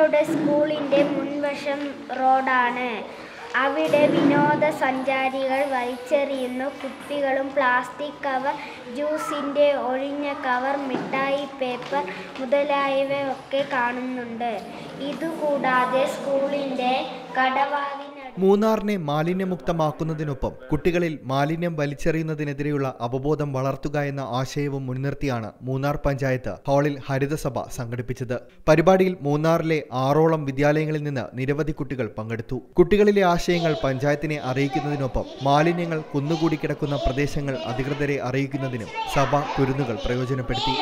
ഞങ്ങളുടെ സ്കൂളിന്റെ മുൻവശം റോഡാണ്. അവിടെ വിനോദസഞ്ചാരികൾ വലിച്ചെറിയുന്ന കുപ്പികളും പ്ലാസ്റ്റിക് കവർ, ജ്യൂസിന്റെ ഒഴിഞ്ഞ കവർ, മിഠായി പേപ്പർ മുതലായവയൊക്കെ കാണുന്നുണ്ട്. ഇതുകൂടാതെ സ്കൂളിന്റെ കടവാതിൽ മൂന്നാറിനെ മാലിന്യമുക്തമാക്കുന്നതിനൊപ്പം കുട്ടികളിൽ മാലിന്യം വലിച്ചെറിയുന്നതിനെതിരെയുള്ള അവബോധം വളർത്തുക എന്ന ആശയവും മുൻനിർത്തിയാണ് മൂന്നാർ പഞ്ചായത്ത് ഹാളിൽ ഹരിതസഭ സംഘടിപ്പിച്ചത്. പരിപാടിയിൽ മൂന്നാറിലെ 6ഓളം വിദ്യാലയങ്ങളിൽ നിന്ന് നിരവധി കുട്ടികൾ പങ്കെടുത്തു. കുട്ടികളിലെ ആശയങ്ങൾ പഞ്ചായത്തിനെ അറിയിക്കുന്നതിനൊപ്പം മാലിന്യങ്ങൾ കുന്നുകൂടി കിടക്കുന്ന പ്രദേശങ്ങൾ അധികൃതരെ അറിയിക്കുന്നതിനും സഭ കുരുന്നുകൾ പ്രയോജനപ്പെടുത്തി.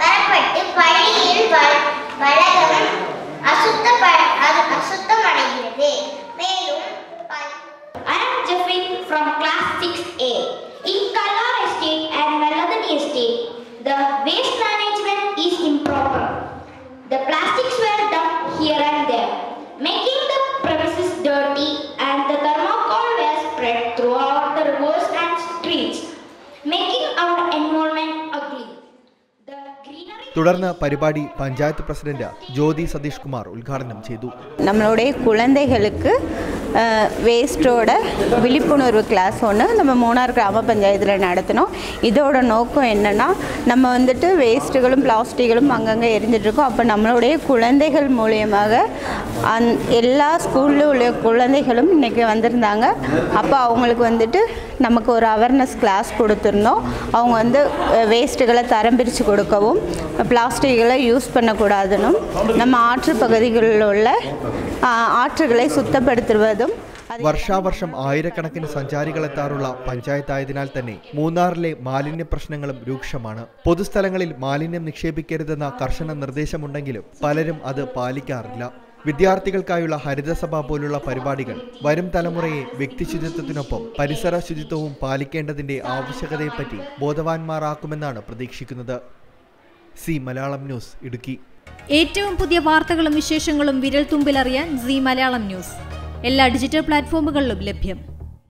From class 6A. In Kallar Estate and Velladan Estate, the waste management is improper. The plastics were dumped here and there, making the premises dirty, and the thermocol was spread throughout the rivers and streets, making our environment ugly. തുടർന്ന് പരിപാടി panchayat president Jyothi Satheesh Kumar ഉദ്ഘാടനം ചെയ്തു. நம்மளுடைய குழந்தைகளுக்கு வேஸ்டோட விழிப்புணர்வு class ஒன்று நம்ம மூணார் கிராம பஞ்சாயத்தில் நடத்தினோம். இதோட நோக்கம் என்னென்னா, நம்ம வந்துட்டு வேஸ்ட்டுகளும் பிளாஸ்டிக்களும் அங்கங்கே எரிஞ்சிட்ருக்கோம். அப்போ நம்மளுடைய குழந்தைகள் மூலியமாக எல்லா ஸ்கூலில் உள்ள குழந்தைகளும் இன்றைக்கி வந்திருந்தாங்க. அப்போ அவங்களுக்கு வந்துட்டு நமக்கு ஒரு அவேர்னஸ் கிளாஸ் கொடுத்துருந்தோம். அவங்க வந்து வேஸ்ட்டுகளை தரம் பிரித்து கொடுக்கவும், பிளாஸ்டிக்களை யூஸ் பண்ணக்கூடாதுன்னு, நம்ம ஆற்று பகுதிகளில் உள்ள ആറ്റുകളെ സുത്തപ്പെടുത്തുന്നതും. വർഷാവർഷം ആയിരക്കണക്കിന് സഞ്ചാരികളെത്താറുള്ള പഞ്ചായത്തായതിനാൽ തന്നെ മൂന്നാറിലെ മാലിന്യ പ്രശ്നങ്ങളും രൂക്ഷമാണ്. പൊതുസ്ഥലങ്ങളിൽ മാലിന്യം നിക്ഷേപിക്കരുതെന്ന കർശന നിർദ്ദേശമുണ്ടെങ്കിലും പലരും അത് പാലിക്കാറില്ല. വിദ്യാർത്ഥികൾക്കായുള്ള ഹരിതസഭ പോലുള്ള പരിപാടികൾ വരും തലമുറയെ വ്യക്തിശുചിത്വത്തിനൊപ്പം പരിസര ശുചിത്വവും പാലിക്കേണ്ടതിന്റെ ആവശ്യകതയെപ്പറ്റി ബോധവാന്മാരാക്കുമെന്നാണ് പ്രതീക്ഷിക്കുന്നത്. Zee Malayalam News, Idukki. ഏറ്റവും പുതിയ വാർത്തകളും വിശേഷങ്ങളും വിരൽ തുമ്പിലറിയാൻ സീ മലയാളം ന്യൂസ് എല്ലാ ഡിജിറ്റൽ പ്ലാറ്റ്ഫോമുകളിലും ലഭ്യം.